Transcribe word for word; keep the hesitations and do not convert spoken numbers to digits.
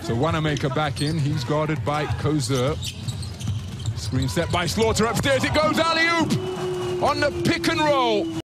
So Wanamaker back in. He's guarded by Kozer. Screen set by Slaughter upstairs. It goes alley-oop on the pick and roll.